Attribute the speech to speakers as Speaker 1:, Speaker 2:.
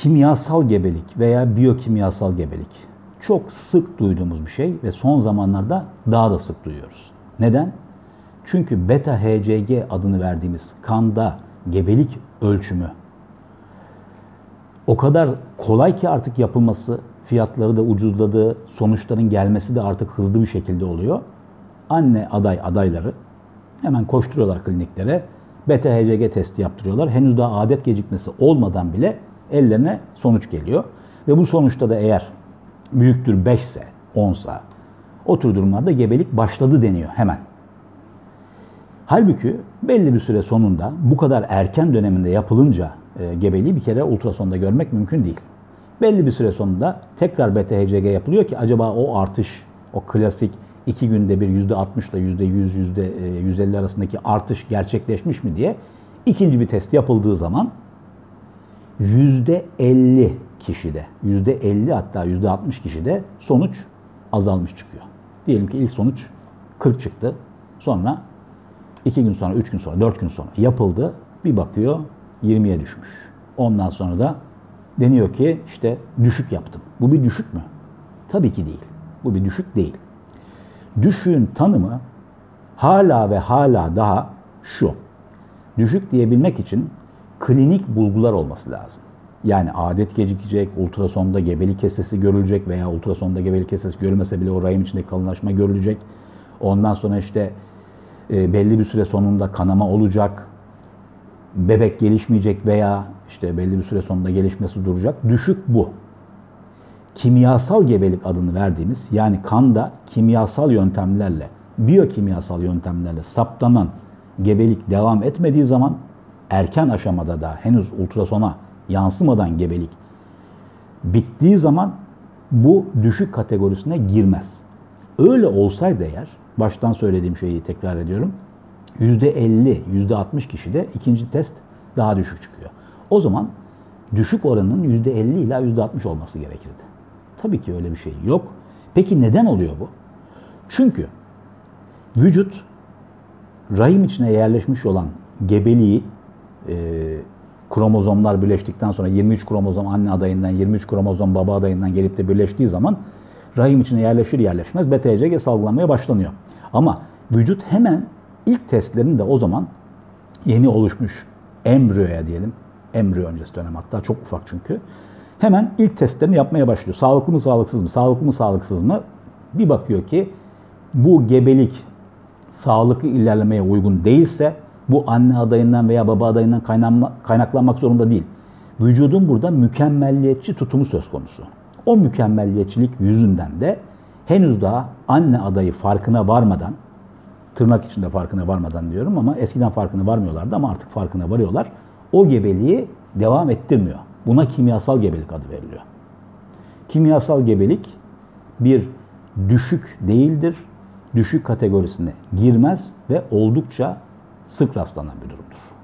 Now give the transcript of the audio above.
Speaker 1: Kimyasal gebelik veya biyokimyasal gebelik çok sık duyduğumuz bir şey ve son zamanlarda daha da sık duyuyoruz. Neden? Çünkü beta HCG adını verdiğimiz kanda gebelik ölçümü o kadar kolay ki artık yapılması, fiyatları da ucuzladı, sonuçların gelmesi de artık hızlı bir şekilde oluyor. Anne adayları hemen koşturuyorlar kliniklere, beta HCG testi yaptırıyorlar. Henüz daha adet gecikmesi olmadan bile ellerine sonuç geliyor. Ve bu sonuçta da eğer büyüktür 5 ise, 10 ise o tür durumlarda gebelik başladı deniyor hemen. Halbuki belli bir süre sonunda bu kadar erken döneminde yapılınca gebeliği bir kere ultrasonda görmek mümkün değil. Belli bir süre sonunda tekrar beta HCG yapılıyor ki acaba o artış, o klasik 2 günde bir %60 ile %100, %150 arasındaki artış gerçekleşmiş mi diye ikinci bir test yapıldığı zaman %50 kişide, %50 hatta %60 kişide sonuç azalmış çıkıyor. Diyelim ki ilk sonuç 40 çıktı. Sonra 2 gün sonra, 3 gün sonra, 4 gün sonra yapıldı. Bir bakıyor 20'ye düşmüş. Ondan sonra da deniyor ki işte düşük yaptım. Bu bir düşük mü? Tabii ki değil. Bu bir düşük değil. Düşüğün tanımı hala ve hala daha şu. Düşük diyebilmek için klinik bulgular olması lazım. Yani adet gecikecek, ultrasonda gebelik kesesi görülecek veya ultrasonda gebelik kesesi görülmese bile o rahim içindeki kalınlaşma görülecek. Ondan sonra işte belli bir süre sonunda kanama olacak, bebek gelişmeyecek veya işte belli bir süre sonunda gelişmesi duracak. Düşük bu. Kimyasal gebelik adını verdiğimiz, yani kanda kimyasal yöntemlerle, biyokimyasal yöntemlerle saptanan gebelik devam etmediği zaman, erken aşamada da henüz ultrasona yansımadan gebelik bittiği zaman bu düşük kategorisine girmez. Öyle olsaydı eğer, baştan söylediğim şeyi tekrar ediyorum, %50, %60 kişide ikinci test daha düşük çıkıyor. O zaman düşük oranının %50 ila %60 olması gerekirdi. Tabii ki öyle bir şey yok. Peki neden oluyor bu? Çünkü vücut rahim içine yerleşmiş olan gebeliği kromozomlar birleştikten sonra 23 kromozom anne adayından, 23 kromozom baba adayından gelip de birleştiği zaman rahim içine yerleşir yerleşmez beta HCG salgılanmaya başlanıyor. Ama vücut hemen ilk testlerini de o zaman yeni oluşmuş embriyoya diyelim, embriyo öncesi dönem hatta çok ufak çünkü, hemen ilk testlerini yapmaya başlıyor. Sağlıklı mı sağlıksız mı, sağlıklı mı sağlıksız mı? Bir bakıyor ki bu gebelik sağlıklı ilerlemeye uygun değilse bu anne adayından veya baba adayından kaynaklanmak zorunda değil. Vücudun burada mükemmelliyetçi tutumu söz konusu. O mükemmelliyetçilik yüzünden de henüz daha anne adayı farkına varmadan, tırnak içinde farkına varmadan diyorum ama eskiden farkına varmıyorlardı ama artık farkına varıyorlar. O gebeliği devam ettirmiyor. Buna kimyasal gebelik adı veriliyor. Kimyasal gebelik bir düşük değildir, düşük kategorisine girmez ve oldukça sık rastlanan bir durumdur.